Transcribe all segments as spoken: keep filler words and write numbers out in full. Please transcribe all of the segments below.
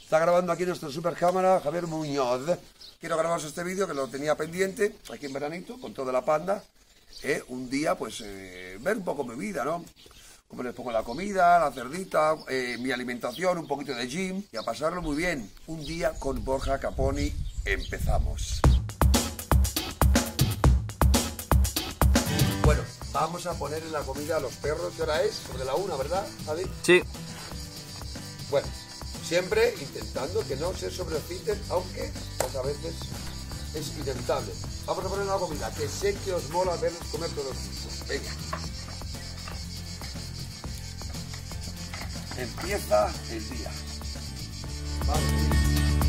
Está grabando aquí nuestro super cámara, Javier Muñoz. Quiero grabaros este vídeo que lo tenía pendiente, aquí en veranito, con toda la panda. Eh, un día, pues, eh, ver un poco mi vida, ¿no? Cómo les pongo la comida, la cerdita, eh, mi alimentación, un poquito de gym. Y a pasarlo muy bien. Un día con Borja Caponi. Empezamos. Bueno, vamos a ponerle la comida a los perros. ¿Qué hora es? Sobre la una, ¿verdad, Javi? Sí. Bueno, siempre intentando que no se sobreciten, aunque pues a veces es inevitable. Vamos a poner la comida, que sé que os mola verlos comer todos juntos. Venga. Empieza el día. Vamos.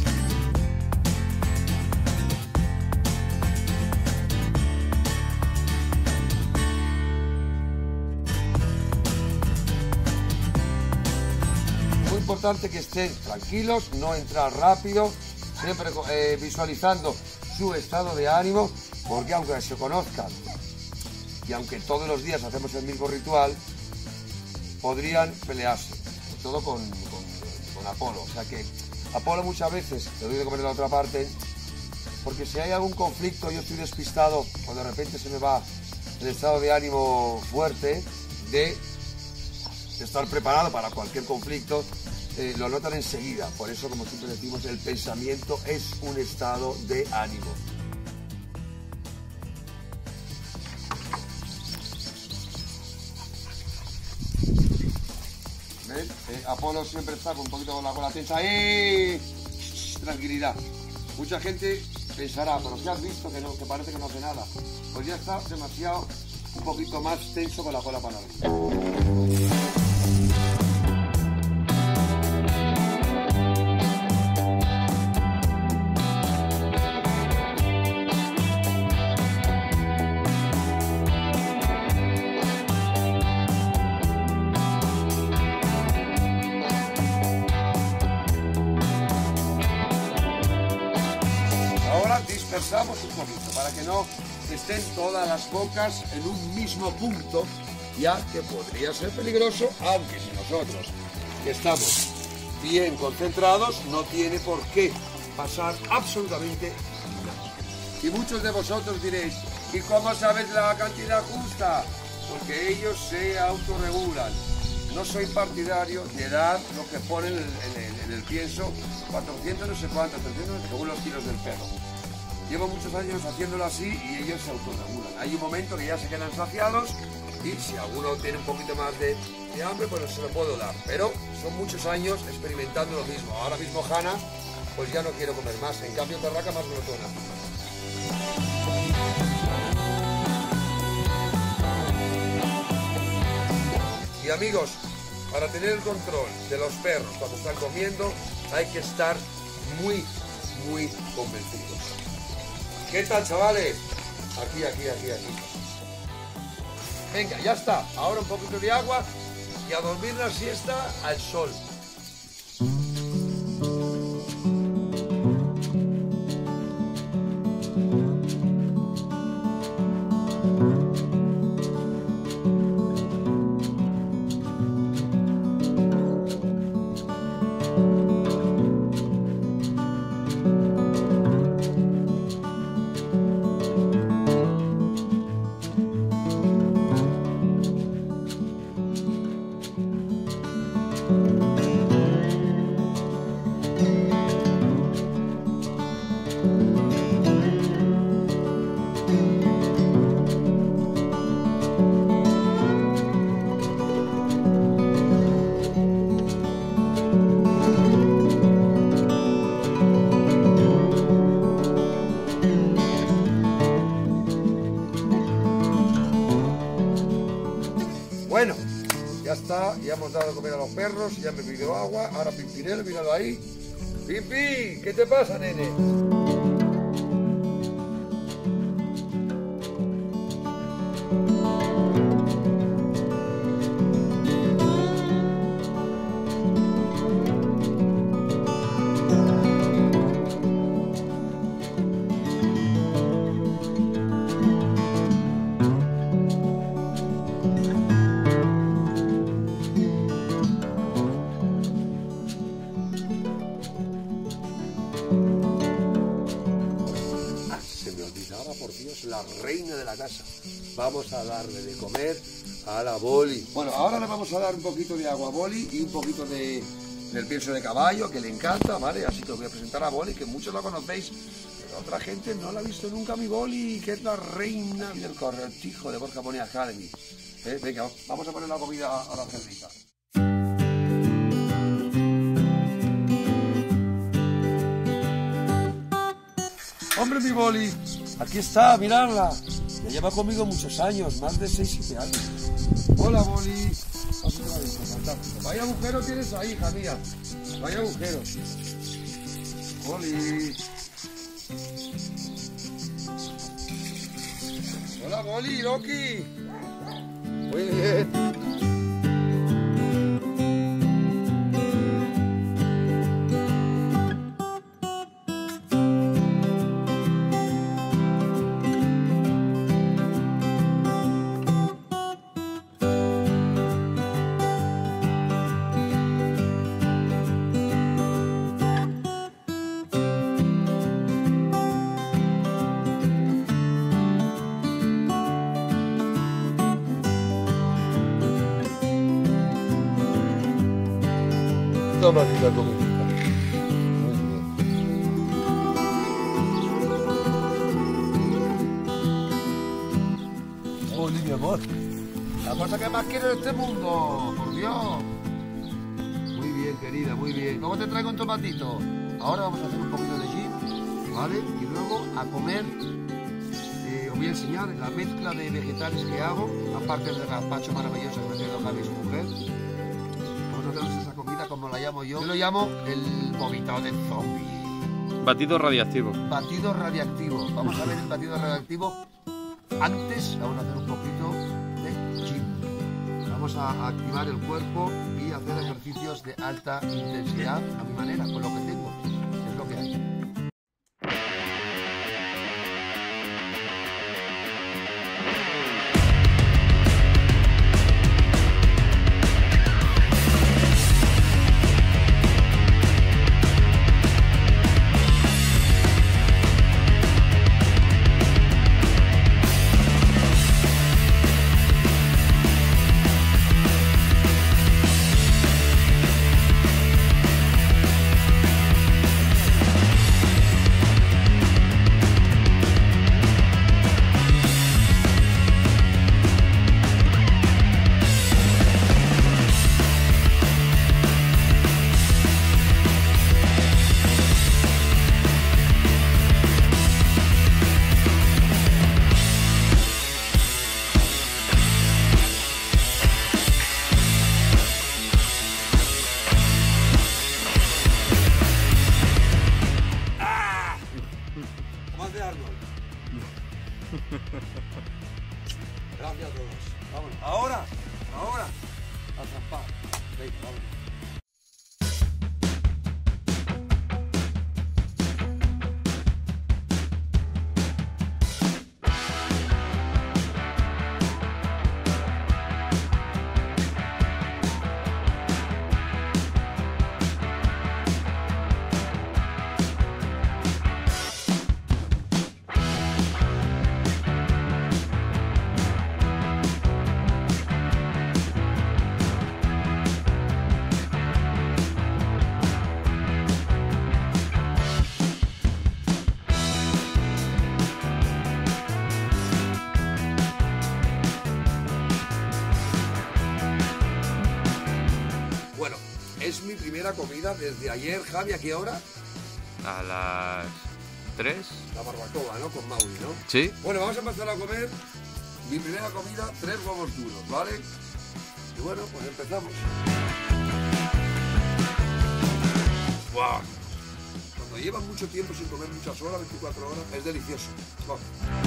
Importante que estén tranquilos, no entrar rápido, siempre eh, visualizando su estado de ánimo, porque aunque se conozcan y aunque todos los días hacemos el mismo ritual, podrían pelearse, sobre todo con, con, con Apolo. O sea que Apolo muchas veces le doy de comer en la otra parte, porque si hay algún conflicto, yo estoy despistado o de repente se me va el estado de ánimo fuerte de, de estar preparado para cualquier conflicto. Eh, lo notan enseguida, por eso, como siempre decimos, el pensamiento es un estado de ánimo. ¿Ven? Eh, Apolo siempre está con un poquito con la cola tensa. ¡Eh! Tranquilidad. Mucha gente pensará, pero si has visto que, no, que parece que no hace nada. Pues ya está demasiado, un poquito más tenso con la cola para arriba. Dispersamos un poquito para que no estén todas las bocas en un mismo punto, ya que podría ser peligroso, aunque si nosotros que estamos bien concentrados no tiene por qué pasar absolutamente nada. Y muchos de vosotros diréis, ¿y cómo sabes la cantidad justa? Porque ellos se autorregulan. No soy partidario de dar lo que ponen en el, en el, en el pienso, cuatrocientos no sé cuántos, trescientos según los kilos del perro. Llevo muchos años haciéndolo así y ellos se autorregulan. Hay un momento que ya se quedan saciados y si alguno tiene un poquito más de, de hambre, pues se lo puedo dar. Pero son muchos años experimentando lo mismo. Ahora mismo Hanna, pues ya no quiero comer más. En cambio, Tarraca más monotona. Y amigos, para tener el control de los perros cuando están comiendo, hay que estar muy, muy convencidos. ¿Qué tal, chavales? Aquí, aquí, aquí, aquí. Venga, ya está. Ahora un poquito de agua y a dormir la siesta al sol. Bueno, ya está, ya hemos dado de comer a los perros, ya me pidió agua, ahora Pimpinel, míralo ahí. Pimpi, ¿qué te pasa, nene? es la reina de la casa. Vamos a darle de comer a la Boli. Bueno, ahora le vamos a dar un poquito de agua a Boli y un poquito de, del pienso de caballo, que le encanta, ¿vale? Así que os voy a presentar a Boli, que muchos la conocéis, pero otra gente no la ha visto nunca, mi Boli, que es la reina del corretijo de Borja Pony Academy. ¿Eh? Venga, vamos a poner la comida a la cerdita. Hombre, mi Boli, aquí está, miradla. Ya lleva conmigo muchos años, más de seis, siete años. Hola, Boli. Fantástico. Vaya agujero tienes ahí, hija mía. Vaya agujero. Boli. Hola, Boli, Loki. Muy bien. Toma aquí la comida. Muy bien. Boli, mi amor. La cosa que más quiero en este mundo, por Dios. Muy bien, querida, muy bien. ¿Cómo te traigo un tomatito? Ahora vamos a hacer un poquito de gym, ¿vale? Y luego a comer. Eh, os voy a enseñar la mezcla de vegetales que hago, aparte del gazpacho maravilloso que me ha traído Javi y su mujer. Vamos a hacer esa comida como la llamo yo. Yo lo llamo el vomitado de zombie. Batido radiactivo. Batido radiactivo. Vamos a ver el batido radiactivo. Antes vamos a hacer un poquito de gym. Vamos a activar el cuerpo y hacer ejercicios de alta intensidad a mi manera, con lo que tengo. Es lo que hay. Gracias a todos. Vámonos. Ahora, ahora, a zampar. Venga, vámonos. Es mi primera comida desde ayer. Javi, ¿a qué hora? A las tres. La barbacoa, ¿no? Con Mauri, ¿no? Sí. Bueno, vamos a empezar a comer mi primera comida, tres huevos duros, ¿vale? Y bueno, pues empezamos. ¡Wow! Cuando llevas mucho tiempo sin comer, muchas horas, veinticuatro horas, es delicioso. ¡Wow!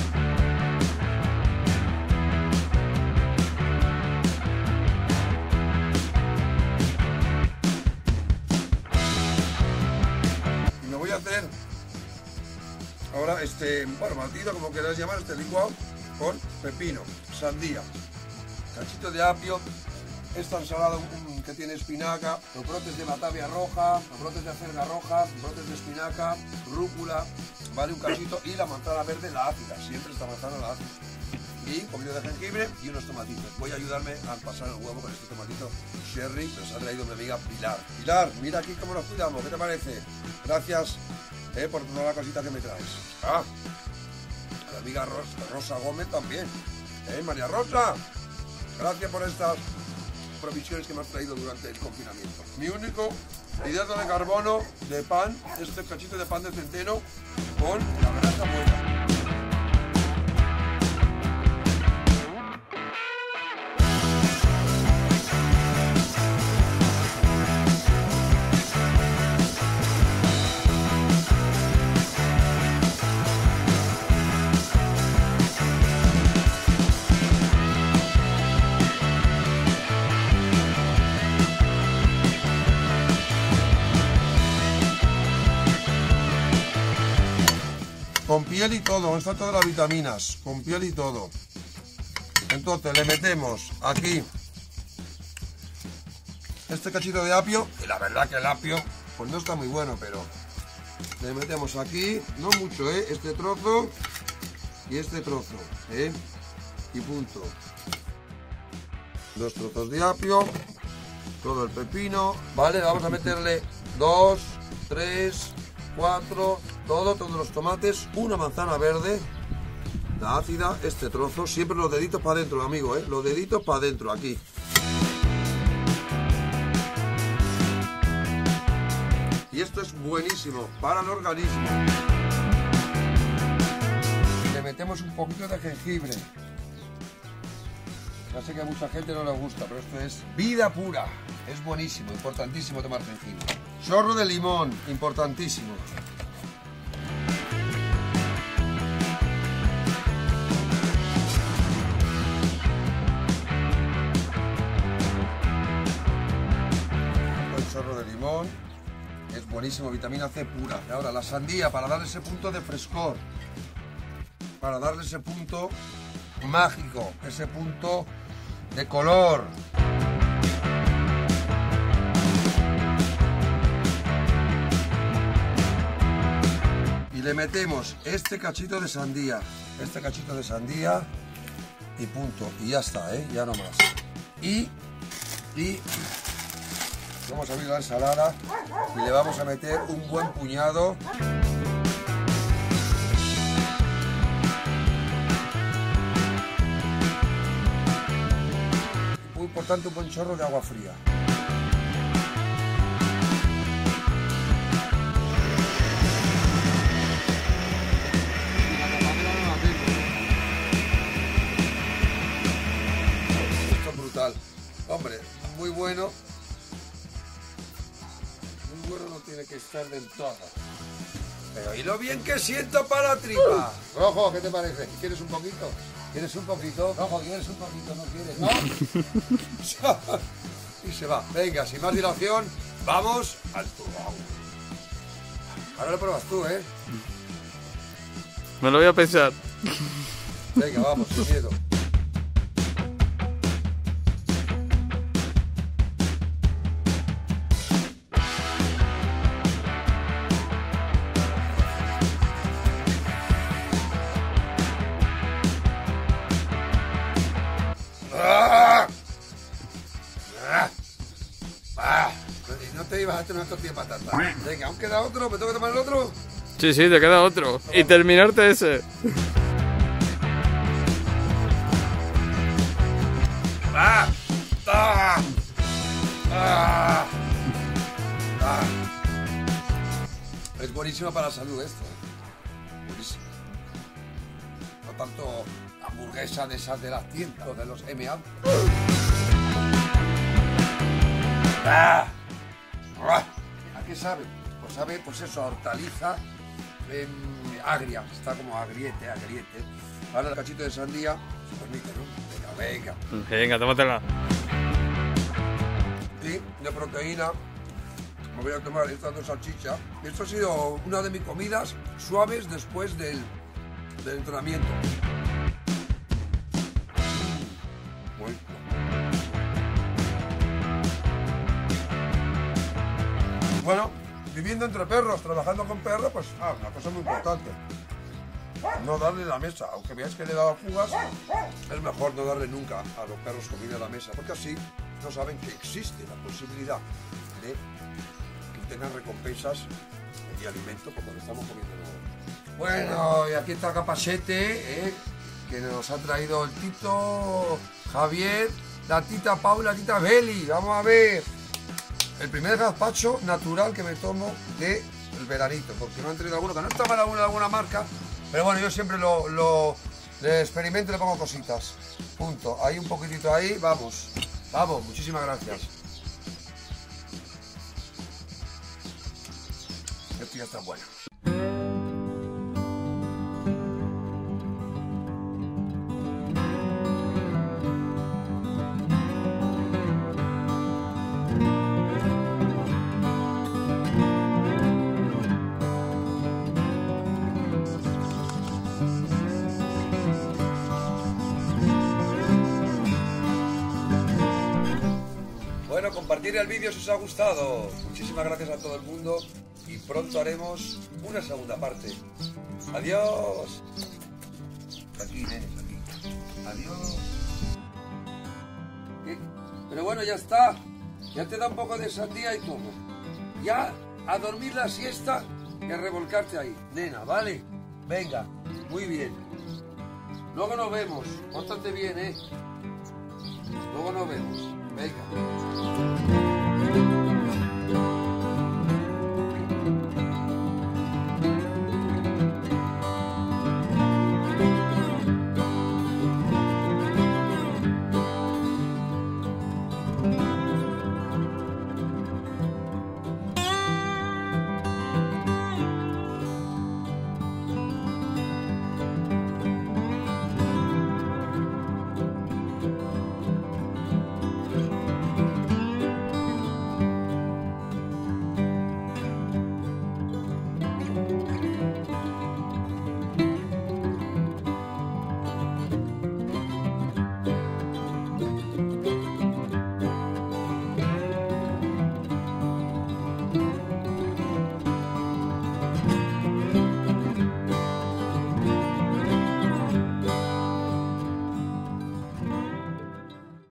Voy a hacer ahora este, bueno, batido, como queráis llamar, este licuado con pepino, sandía, cachito de apio, esta ensalada um, que tiene espinaca, los brotes de batavia roja, los brotes de acelga roja, los brotes de espinaca, rúcula, vale, un cachito, y la manzana verde, la ácida, siempre esta manzana la ácida. Y un poquito de jengibre y unos tomatitos. Voy a ayudarme a pasar el huevo con este tomatito cherry que nos ha traído mi amiga Pilar. Pilar, mira aquí cómo nos cuidamos, ¿qué te parece? Gracias eh, por toda la cosita que me traes. Ah, a la amiga Rosa, Rosa Gómez también. Eh, María Rosa, gracias por estas provisiones que me has traído durante el confinamiento. Mi único hidrato de carbono de pan, este cachito de pan de centeno con la grasa buena. Con piel y todo, están todas las vitaminas, con piel y todo. Entonces le metemos aquí este cachito de apio, y la verdad que el apio pues no está muy bueno, pero le metemos aquí, no mucho, ¿eh? Este trozo y este trozo, ¿eh? Y punto. Dos trozos de apio, todo el pepino, ¿vale? Vamos a meterle dos, tres, cuatro, todo, todos los tomates, una manzana verde, la ácida, este trozo, siempre los deditos para adentro, amigo, ¿eh? Los deditos para adentro, aquí. Y esto es buenísimo para el organismo. Le metemos un poquito de jengibre. Ya sé que a mucha gente no le gusta, pero esto es vida pura. Es buenísimo, importantísimo tomar jengibre. Chorro de limón, importantísimo. El chorro de limón es buenísimo, vitamina C pura. Y ahora la sandía para darle ese punto de frescor, para darle ese punto mágico, ese punto de color. Y le metemos este cachito de sandía, este cachito de sandía y punto. Y ya está, ¿eh? Ya no más. Y, y vamos a abrir la ensalada y le vamos a meter un buen puñado. Muy importante, un buen chorro de agua fría. Hombre, muy bueno. Muy bueno no tiene que estar del todo. Pero ¿y lo bien que siento para la tripa? Rojo, ¿qué te parece? ¿Quieres un poquito? ¿Quieres un poquito? Rojo, ¿quieres un poquito? ¿No quieres? ¿No? Y se va. Venga, sin más dilación, vamos al turbao. Ahora lo pruebas tú, ¿eh? Me lo voy a pensar. Venga, vamos, sin miedo. Te ibas a hacer una tortilla de patata. Venga, ¿aún queda otro? ¿Me tengo que tomar el otro? Sí, sí, te queda otro. Y terminarte ese. ¡Ah! ¡Ah! ¡Ah! ¡Ah! Es buenísimo para la salud esto, ¿eh? Buenísimo. No tanto hamburguesa de esas de las tiendas o de los M A. ¡Ah! ¿A qué sabe? Pues sabe, pues eso, a hortaliza eh, agria, está como agriete, agriete. Ahora el cachito de sandía, se permite, ¿no? Venga, venga. Venga, tómatela. Y de proteína, me voy a tomar estas dos salchichas. Esto ha sido una de mis comidas suaves después del, del entrenamiento. Muy Bueno, viviendo entre perros, trabajando con perros, pues ah, una cosa muy importante. No darle la mesa, aunque veáis que le he dado fugas, es mejor no darle nunca a los perros comida a la mesa, porque así no saben que existe la posibilidad de que tengan recompensas y alimento como le estamos comiendo nosotros. Bueno, y aquí está el capachete, ¿eh? Que nos ha traído el Tito, Javier, la tita Paula, la tita Beli. Vamos a ver el primer gazpacho natural que me tomo del veranito, porque me han traído alguno que no está mal, alguna, alguna marca, pero bueno, yo siempre lo, lo le experimento y le pongo cositas. Punto. Ahí un poquitito ahí, vamos. Vamos, muchísimas gracias. Esto ya está bueno. Bueno, compartir el vídeo si os ha gustado. Muchísimas gracias a todo el mundo y pronto haremos una segunda parte. Adiós. Aquí, nenes, aquí. Adiós. ¿Qué? Pero bueno, ya está. Ya te da un poco de sandía y todo. Ya a dormir la siesta y a revolcarte ahí. Nena, ¿vale? Venga, muy bien. Luego nos vemos. Pórtate bien, ¿eh? Luego nos vemos. Venga.